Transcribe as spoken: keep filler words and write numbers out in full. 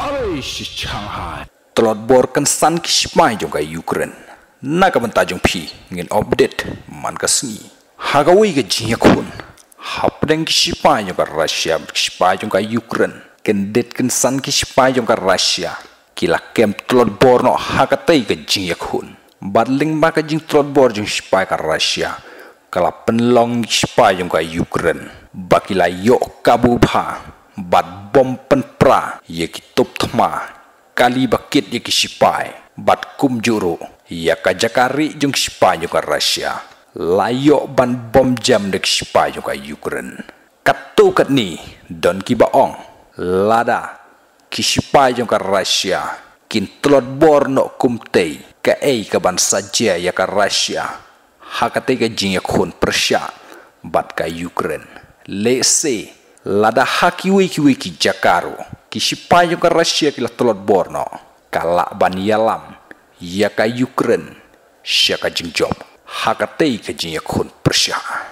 Alice Shanghai telot bor kan san kismai jong ka Ukraine na ka banta jong phi ngin update man ka sngi hagawi ga jinya khun hapdeng kismai jong ka Russia kismai jong ka Ukraine ken det kan san kismai jong ka Russia kila kem telot bor no hakatai ga jinya khun badling ba ka jing telot bor jong kismai ka Russia kala penlong kismai jong ka Ukraine bakila yo kabu bha bat bom pen pra ye ki top thma kali bakit ye ki sipai bat kum juru ya ka jakari jung sipai jung ka Russia layo ban bom jam de sipai jung ka Ukraine katu kat ni don ki baong lada ki sipai jung ka Russia kin tlot bor no kum tei ka ei ka ban saja ya ka Russia hakate ka jing khun persya bat ka Ukraine le se lada haki wiki wiki jakaro kisipai yung ka Russia kila telot borno kala ban yalam ya ka Ukraine siya ka jingjob hakatay ka jingyak hun persya.